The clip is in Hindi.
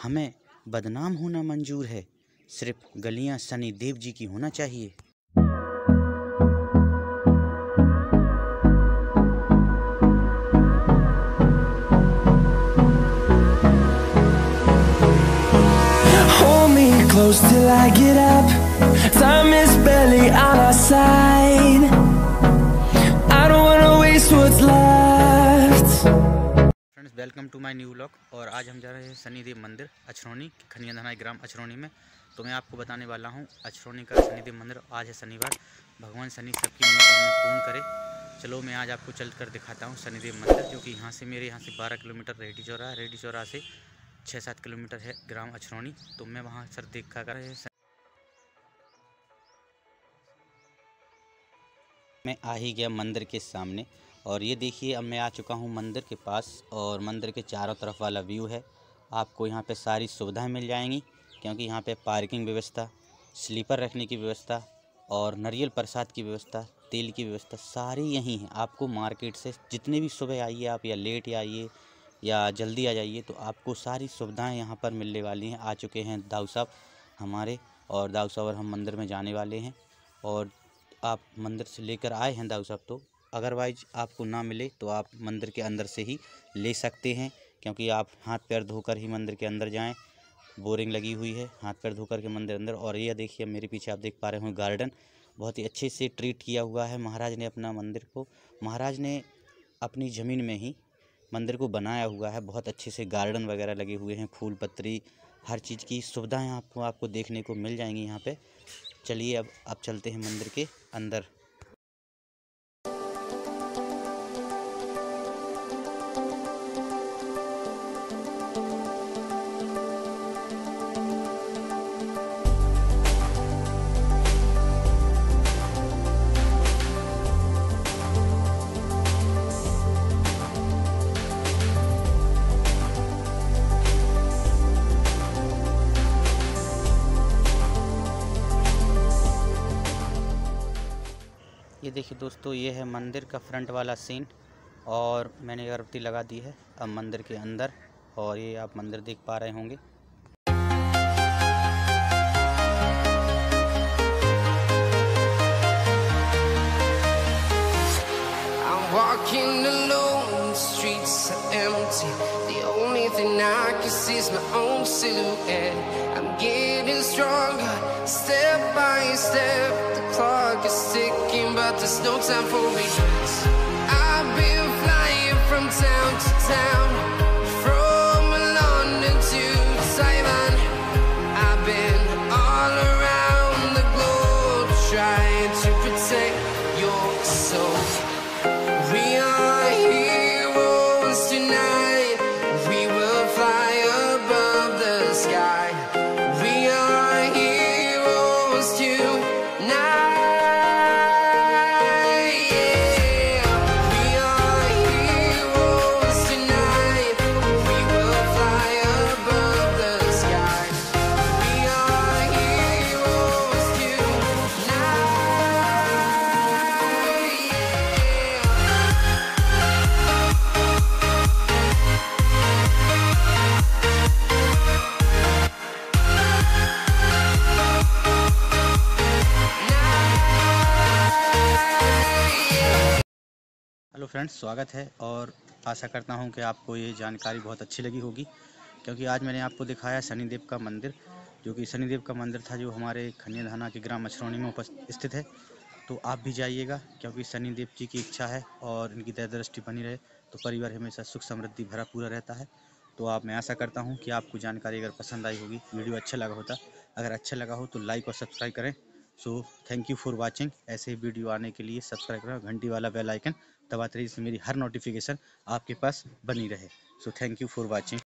हमें बदनाम होना मंजूर है, सिर्फ गलियां सनी देव जी की होना चाहिए। Close till I get up. Time is barely on our side. I don't wanna waste what's left. Friends, welcome to my new vlog. और आज हम जा रहे हैं शनिदेव मंदिर अछरौनी, खनियाधाना ग्राम अछरौनी में। तो मैं आपको बताने वाला हूं अछरौनी का शनिदेव मंदिर। आज है शनिवार, भगवान शनि सबकी मनोकामना पूर्ण करे। चलो मैं आज आपको चल कर दिखाता हूं शनिदेव मंदिर, जो कि मेरे यहाँ से 12 किलोमीटर रेडी चौरा है। रेडी चौरा से 6-7 किलोमीटर है ग्राम अछरौनी। तो मैं वहाँ सर देखा कर मैं आ ही गया मंदिर के सामने। और ये देखिए, अब मैं आ चुका हूँ मंदिर के पास। और मंदिर के चारों तरफ वाला व्यू है। आपको यहाँ पे सारी सुविधाएं मिल जाएंगी, क्योंकि यहाँ पे पार्किंग व्यवस्था, स्लीपर रखने की व्यवस्था और नारियल प्रसाद की व्यवस्था, तेल की व्यवस्था सारी यहीं है। आपको मार्केट से जितने भी सुबह आइए आप, या लेट आइए या जल्दी आ जाइए, तो आपको सारी सुविधाएं यहाँ पर मिलने वाली हैं। आ चुके हैं दाऊ साहब हमारे, और दाऊ साहब और हम मंदिर में जाने वाले हैं। और आप मंदिर से लेकर आए हैं दाऊ साहब, तो अदरवाइज आपको ना मिले तो आप मंदिर के अंदर से ही ले सकते हैं, क्योंकि आप हाथ पैर धोकर ही मंदिर के अंदर जाएं। बोरिंग लगी हुई है, हाथ पैर धोकर के मंदिर अंदर। और ये देखिए मेरे पीछे आप देख पा रहे होंगे गार्डन, बहुत ही अच्छे से ट्रीट किया हुआ है महाराज ने अपना मंदिर को। महाराज ने अपनी ज़मीन में ही मंदिर को बनाया हुआ है। बहुत अच्छे से गार्डन वगैरह लगे हुए हैं, फूल पत्ती हर चीज़ की सुविधाएं आपको देखने को मिल जाएंगी यहाँ पे। चलिए अब चलते हैं मंदिर के अंदर। ये देखिए दोस्तों, ये है मंदिर का फ्रंट वाला सीन। और मैंने अगरबत्ती लगा दी है अब मंदिर के अंदर। और ये आप मंदिर देख पा रहे होंगे। Walking alone, the streets are empty. The only thing I can see is my own silhouette. I'm getting stronger, step by step. The clock is ticking, but there's no time for regrets. I've been flying from town to town, from London to Taiwan. I've been all around the globe, trying to protect your soul. We are heroes tonight. We will fly above the sky. We are heroes tonight. Yeah. We are heroes tonight. We will fly above the sky. We are heroes tonight. Hello friends, स्वागत है। और आशा करता हूं कि आपको ये जानकारी बहुत अच्छी लगी होगी, क्योंकि आज मैंने आपको दिखाया शनिदेव का मंदिर, जो कि शनिदेव का मंदिर था, जो हमारे खनियाधाना के ग्राम अछरौनी में स्थित है। तो आप भी जाइएगा, क्योंकि शनिदेव जी की इच्छा है और इनकी दया दृष्टि बनी रहे तो परिवार हमेशा सुख समृद्धि भरा पूरा रहता है। तो मैं आशा करता हूँ कि आपको जानकारी अगर पसंद आई होगी, वीडियो अच्छा लगा होता, अगर अच्छा लगा हो तो लाइक और सब्सक्राइब करें। So thank you for watching. ऐसे ही वीडियो आने के लिए सब्सक्राइब करें, घंटी वाला बेल आइकन दबाते रहिए, जिससे मेरी हर नोटिफिकेशन आपके पास बनी रहे। So thank you for watching.